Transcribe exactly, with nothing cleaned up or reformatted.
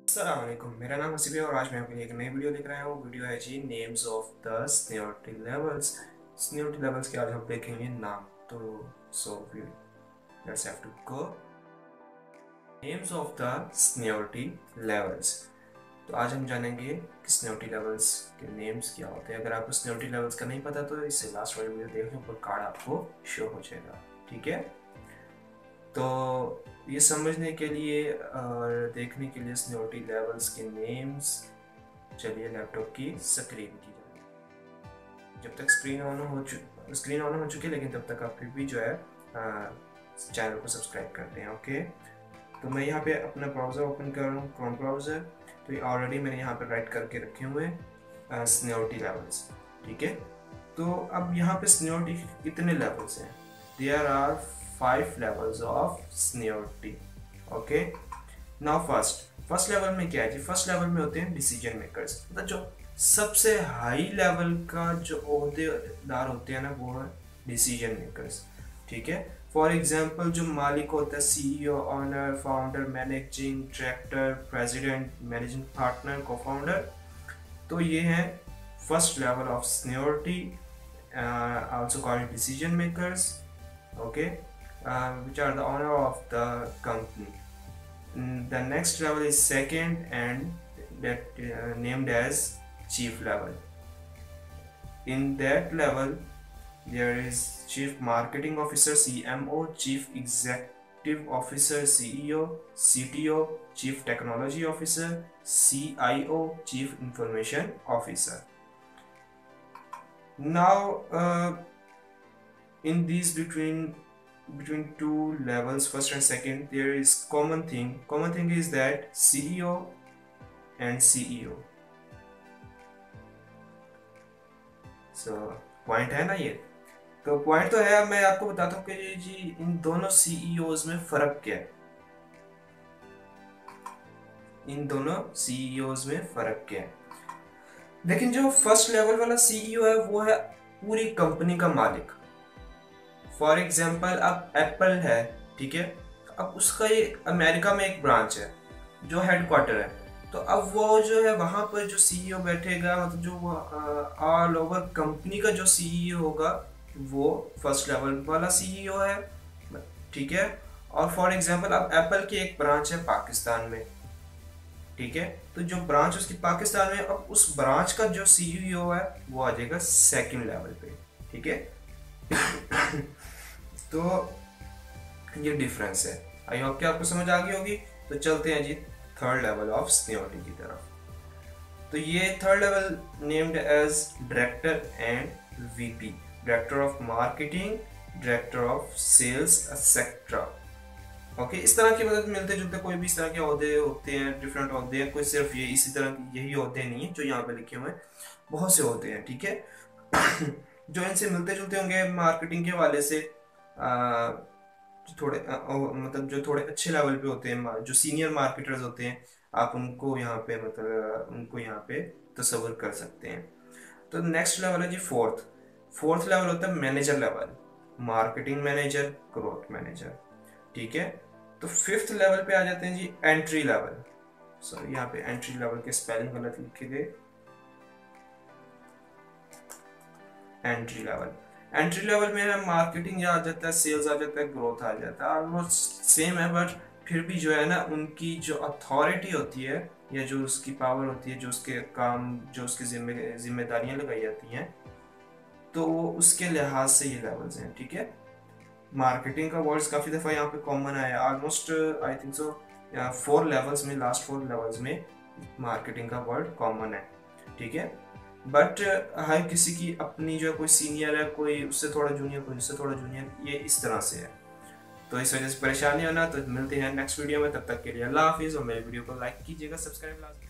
अस्सलाम वालेकुम, मेरा नाम हसीब है और आज मैं आपके लिए एक नई वीडियो लेकर आया हूँ। वीडियो है जी names of the seniority levels. Seniority levels के आज हम देखेंगे नाम। तो so we let's have to go names of the seniority levels. तो आज हम जानेंगे कि सीनियरिटी लेवल्स के नेम्स क्या होते हैं। अगर आपको सीनियरिटी लेवल्स का नहीं पता तो इससे लास्ट वाली वीडियो देख लो, ऊपर कार्ड आपको शो हो जाएगा। ठीक है, तो ये समझने के लिए और देखने के लिए सीनियरिटी लेवल्स के नेम्स, चलिए लैपटॉप की स्क्रीन की जाए। जब तक स्क्रीन ऑन हो चुकी स्क्रीन ऑन हो चुकी है, लेकिन तब तक आप फिर भी जो है चैनल को सब्सक्राइब करते हैं। ओके, तो मैं यहाँ पे अपना ब्राउज़र ओपन कर रहा हूँ, क्रोम ब्राउज़र। तो ये ऑलरेडी मैंने यहाँ पे राइट करके रखे हुए हैं सीनियरिटी लेवल्स। ठीक है, तो अब यहाँ पे सीनियरिटी कितने लेवल्स हैं? There are five levels of seniority. Okay, now first first level में क्या है जी? फर्स्ट लेवल में होते हैं डिसीजन मेकर्स, मतलब जो सबसे हाई लेवल का जो ओहदेदार होते हैं ना, वो है डिसीजन मेकर्स। ठीक है, फॉर एग्जांपल जो मालिक होता है, CEO, owner, founder, managing director, president, managing partner, co founder, तो ये हैं first level of seniority, also called decision makers. Okay, which are the owner of the company. The next level is second and that uh, named as chief level. In that level there is chief marketing officer, C M O, chief executive officer, C E O, C T O, chief technology officer, C I O, chief information officer. Now uh, in these between between two levels, first and second, there is common thing. Common thing is that C E O and C E O. So point है ना ये? तो point तो है। अब मैं आपको बताता हूँ कि जी इन दोनों C E Os में फर्क क्या है। इन दोनों C E Os में फर्क क्या है? लेकिन जो फर्स्ट लेवल वाला C E O है वो है पूरी कंपनी का मालिक। फॉर एग्जाम्पल अब एप्पल है, ठीक है, अब उसका ये अमेरिका में एक ब्रांच है जो हेडक्वार्टर है। तो अब वो जो है वहाँ पर जो सीईओ बैठेगा, मतलब जो ऑल ओवर कंपनी का जो सीईओ होगा वो फर्स्ट लेवल वाला सीईओ है। ठीक है, और फॉर एग्जाम्पल अब एप्पल की एक ब्रांच है पाकिस्तान में। ठीक है, तो जो ब्रांच उसकी पाकिस्तान में, अब उस ब्रांच का जो सीईओ है वो आ जाएगा सेकेंड लेवल पे। ठीक है तो ये डिफरेंस है। आई होप कि आपको समझ आ गई होगी। तो चलते हैं जी थर्ड लेवल ऑफ सीनियरिटी की तरफ। तो ये third level named as director and VP, director of marketing, director of sales etcetera. Okay, इस तरह के मतलब मिलते जुलते कोई भी इस तरह के ओहदे होते हैं, डिफरेंट ओहदे हैं, कोई सिर्फ ये इसी तरह यही ओहदे नहीं है जो यहाँ पे लिखे हुए हैं, बहुत से होते हैं। ठीक है जो इनसे मिलते जुलते होंगे मार्केटिंग के हवाले से, आ, जो थोड़े आ, मतलब जो थोड़े अच्छे लेवल पे होते हैं, जो सीनियर मार्केटर्स होते हैं, आप उनको यहाँ पे मतलब उनको यहाँ पे तस्वर कर सकते हैं। तो नेक्स्ट लेवल है जी फोर्थ फोर्थ लेवल होता है manager level, marketing manager, growth manager. ठीक है, तो फिफ्थ लेवल पे आ जाते हैं जी एंट्री लेवल। सॉरी, यहाँ पे एंट्री लेवल के स्पेलिंग गलत लिखे गए। एंट्री लेवल एंट्री लेवल में है मार्केटिंग आ जाता है, सेल्स आ जाता है, ग्रोथ आ जाता है, ऑलमोस्ट सेम है। बट फिर भी जो है ना, उनकी जो अथॉरिटी होती है या जो उसकी पावर होती है, जो उसके काम, जो उसकी जिम्मे जिम्मेदारियां लगाई जाती हैं, तो वो उसके लिहाज से ये लेवल्स हैं। ठीक है, मार्केटिंग का वर्ड्स काफ़ी दफ़ा यहाँ पे कॉमन आया, almost I think so four levels में, लास्ट फोर लेवल्स में मार्केटिंग का वर्ड कॉमन है। ठीक है, बट हर किसी की अपनी जो कोई सीनियर है, कोई उससे थोड़ा जूनियर, कोई उससे थोड़ा जूनियर, ये इस तरह से है। तो इस वजह से परेशानी होना। तो मिलते हैं नेक्स्ट वीडियो में, तब तक के लिए अल्लाह हाफिज़। और मेरे वीडियो को लाइक कीजिएगा, सब्सक्राइब लाजमी।